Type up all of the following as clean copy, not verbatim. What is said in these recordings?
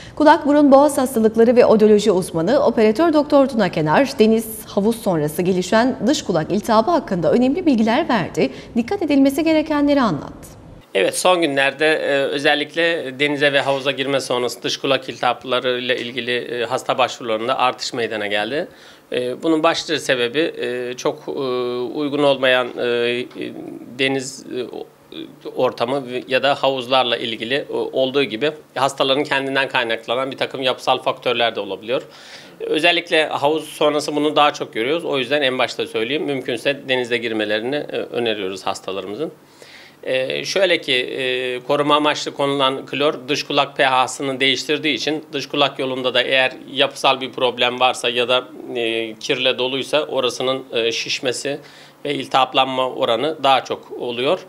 Kulak, burun, boğaz hastalıkları ve odoloji uzmanı operatör doktor Tuna Kenar, deniz, havuz sonrası gelişen dış kulak iltihabı hakkında önemli bilgiler verdi, dikkat edilmesi gerekenleri anlattı. Evet, son günlerde özellikle denize ve havuza girme sonrası dış kulak iltihapları ile ilgili hasta başvurularında artış meydana geldi. Bunun başlıca sebebi çok uygun olmayan deniz ortamı ya da havuzlarla ilgili olduğu gibi hastaların kendinden kaynaklanan bir takım yapısal faktörler de olabiliyor. Özellikle havuz sonrası bunu daha çok görüyoruz. O yüzden en başta söyleyeyim, mümkünse denize girmelerini öneriyoruz hastalarımızın. Şöyle ki koruma amaçlı konulan klor dış kulak pH'sını değiştirdiği için dış kulak yolunda da eğer yapısal bir problem varsa ya da kirle doluysa orasının şişmesi ve iltihaplanma oranı daha çok oluyor.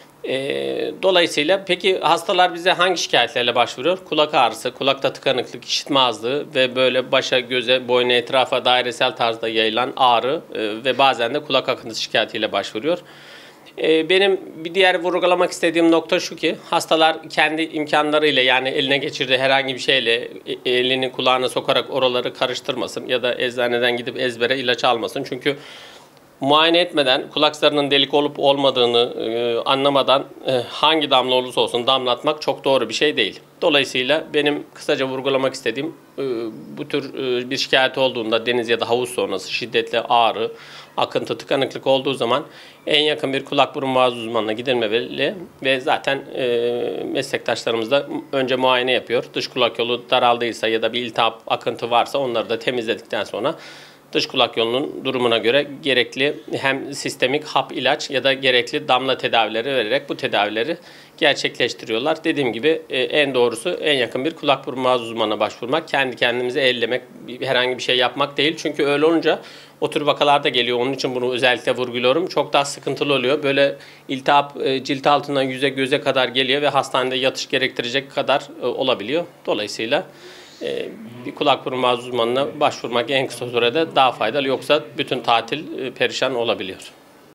Dolayısıyla peki hastalar bize hangi şikayetlerle başvuruyor? Kulak ağrısı, kulakta tıkanıklık, işitme azlığı ve böyle başa, göze, boyuna, etrafa dairesel tarzda yayılan ağrı ve bazen de kulak akıntısı şikayetiyle başvuruyor. Benim bir diğer vurgulamak istediğim nokta şu ki hastalar kendi imkanlarıyla, yani eline geçirdiği herhangi bir şeyle elini kulağına sokarak oraları karıştırmasın ya da eczaneden gidip ezbere ilaç almasın. Çünkü muayene etmeden kulak zarının delik olup olmadığını anlamadan hangi damla olursa olsun damlatmak çok doğru bir şey değil. Dolayısıyla benim kısaca vurgulamak istediğim bu tür bir şikayet olduğunda deniz ya da havuz sonrası şiddetli ağrı, akıntı, tıkanıklık olduğu zaman en yakın bir kulak burun boğaz uzmanına gidilmeli ve zaten meslektaşlarımız da önce muayene yapıyor. Dış kulak yolu daraldıysa ya da bir iltihap, akıntı varsa onları da temizledikten sonra dış kulak yolunun durumuna göre gerekli hem sistemik hap ilaç ya da gerekli damla tedavileri vererek bu tedavileri gerçekleştiriyorlar. Dediğim gibi en doğrusu en yakın bir kulak burun boğaz uzmanına başvurmak. Kendi kendimizi ellemek, herhangi bir şey yapmak değil. Çünkü öyle olunca o tür vakalar da geliyor. Onun için bunu özellikle vurguluyorum. Çok daha sıkıntılı oluyor. Böyle iltihap cilt altından yüze göze kadar geliyor ve hastanede yatış gerektirecek kadar olabiliyor. Dolayısıyla bir kulak burun boğaz uzmanına başvurmak en kısa sürede daha faydalı. Yoksa bütün tatil perişan olabiliyor.